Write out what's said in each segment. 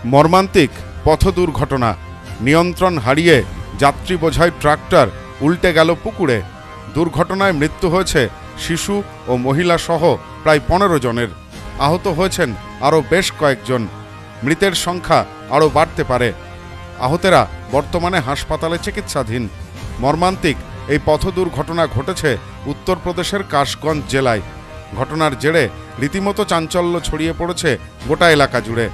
মর্মান্তিক পথ দুর্ঘটনা। নিয়ন্ত্রণ হারিয়ে যাত্রী বোঝাই ট্রাক্টর উল্টে গেল পুকুরে। দুর্ঘটনায় মৃত্যু হয়েছে শিশু ও মহিলা সহ প্রায় 15 জনের। আহত হয়েছেন আরও বেশ কয়েকজন। মৃতের সংখ্যা আরও বাড়তে পারে। আহতেরা বর্তমানে হাসপাতালে চিকিৎসাধীন। মর্মান্তিক এই পথ দুর্ঘটনা ঘটেছে উত্তরপ্রদেশের কাশগঞ্জ জেলায়। ঘটনার জেরে রীতিমতো চাঞ্চল্য ছড়িয়ে পড়েছে গোটা এলাকা জুড়ে।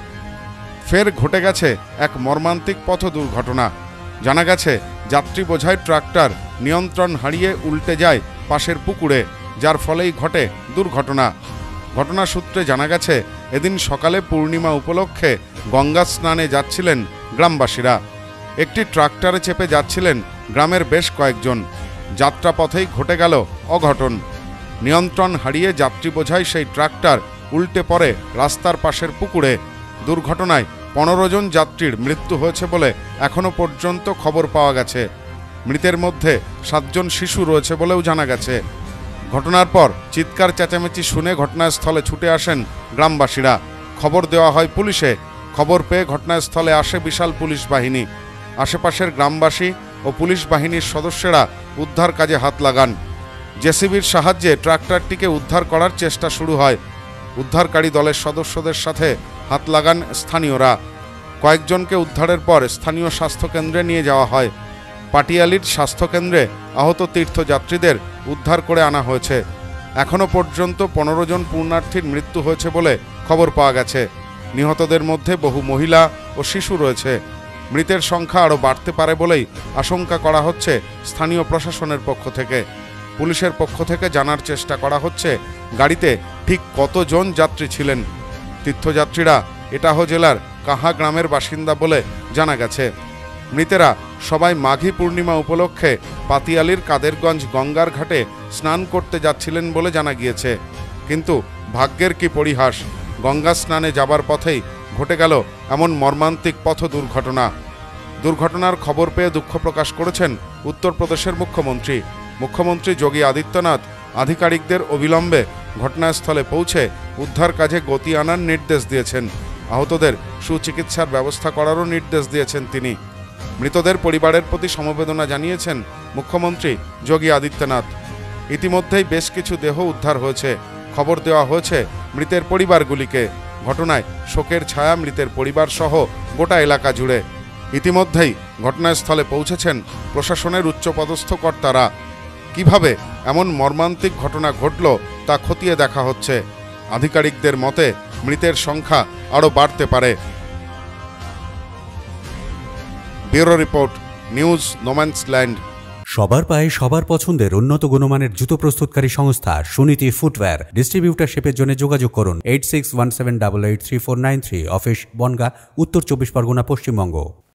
ফের ঘটে গেছে এক মর্মান্তিক পথ দুর্ঘটনা। জানা গেছে যাত্রী বোঝাই ট্রাক্টর নিয়ন্ত্রণ হারিয়ে উল্টে যায় পাশের পুকুরে, যার ফলেই ঘটে দুর্ঘটনা। ঘটনা সূত্রে জানা গেছে এদিন সকালে পূর্ণিমা উপলক্ষে গঙ্গা স্নানে যাচ্ছিলেন গ্রামবাসীরা। একটি ট্রাক্টরে চেপে যাচ্ছিলেন গ্রামের বেশ কয়েকজন। যাত্রাপথেই ঘটে গেল অঘটন। নিয়ন্ত্রণ হারিয়ে যাত্রী বোঝাই সেই ট্রাক্টর উল্টে পড়ে রাস্তার পাশের পুকুরে। দুর্ঘটনায় 15 জন যাত্রীর মৃত্যু হয়েছে বলে এখনো পর্যন্ত খবর পাওয়া গেছে। মৃতের মধ্যে 7 জন শিশু রয়েছে বলেও জানা গেছে। ঘটনার পর চিৎকার চেঁচামেচি শুনে ঘটনাস্থলে ছুটে আসেন গ্রামবাসীরা। খবর দেওয়া হয় পুলিশে। খবর পেয়ে ঘটনাস্থলে আসে বিশাল পুলিশ বাহিনী। আশেপাশের গ্রামবাসী ও পুলিশ বাহিনীর সদস্যরা উদ্ধার কাজে হাত লাগান। জেসিবির সাহায্যে ট্রাক্টরটিকে উদ্ধার করার চেষ্টা শুরু হয়। উদ্ধারকারী দলের সদস্যদের সাথে হাত লাগান স্থানীয়রা। কয়েকজনকে উদ্ধারের পর স্থানীয় স্বাস্থ্যকেন্দ্রে নিয়ে যাওয়া হয়। পাটিয়ালির স্বাস্থ্যকেন্দ্রে আহত তীর্থযাত্রীদের উদ্ধার করে আনা হয়েছে। এখনও পর্যন্ত 15 জন পুণ্যার্থীর মৃত্যু হয়েছে বলে খবর পাওয়া গেছে। নিহতদের মধ্যে বহু মহিলা ও শিশু রয়েছে। মৃতের সংখ্যা আরও বাড়তে পারে বলেই আশঙ্কা করা হচ্ছে স্থানীয় প্রশাসনের পক্ষ থেকে। পুলিশের পক্ষ থেকে জানার চেষ্টা করা হচ্ছে গাড়িতে ঠিক কতজন যাত্রী ছিলেন। তীর্থযাত্রীরা এটাহ জেলার কাহা গ্রামের বাসিন্দা বলে জানা গেছে। মৃতেরা সবাই মাঘী পূর্ণিমা উপলক্ষে পাতিয়ালির কাদেরগঞ্জ গঙ্গার ঘাটে স্নান করতে যাচ্ছিলেন বলে জানা গিয়েছে। কিন্তু ভাগ্যের কি পরিহাস, গঙ্গা স্নানে যাবার পথেই ঘটে গেল এমন মর্মান্তিক পথ দুর্ঘটনা। দুর্ঘটনার খবর পেয়ে দুঃখ প্রকাশ করেছেন উত্তরপ্রদেশের মুখ্যমন্ত্রী যোগী আদিত্যনাথ আধিকারিকদের অবিলম্বে ঘটনাস্থলে পৌঁছে উদ্ধার কাজে গতি আনার নির্দেশ দিয়েছেন। আহতদের সুচিকিৎসার ব্যবস্থা করারও নির্দেশ দিয়েছেন তিনি। মৃতদের পরিবারের প্রতি সমবেদনা জানিয়েছেন মুখ্যমন্ত্রী যোগী আদিত্যনাথ। ইতিমধ্যেই বেশ কিছু দেহ উদ্ধার হয়েছে। খবর দেওয়া হয়েছে মৃতের পরিবারগুলিকে। ঘটনায় শোকের ছায়া মৃতের পরিবার সহ গোটা এলাকা জুড়ে। ইতিমধ্যেই ঘটনাস্থলে পৌঁছেছেন প্রশাসনের উচ্চপদস্থ কর্তারা। কিভাবে এমন মর্মান্তিক ঘটনা ঘটল তা খতিয়ে দেখা হচ্ছে। আধিকারিকদের মতে মৃতের সংখ্যা আরও বাড়তে পারে। Bureau report, news no man's land. সবার পায়ে সবার পছন্দের উন্নত গুণমানের জুতো প্রস্তুতকারী সংস্থা সুনীতি ফুটওয়্যার। ডিস্ট্রিবিউটারশিপের জন্য যোগাযোগ করুন 8617883493। অফিস বনগাঁ, উত্তর 24 পরগনা, পশ্চিমবঙ্গ।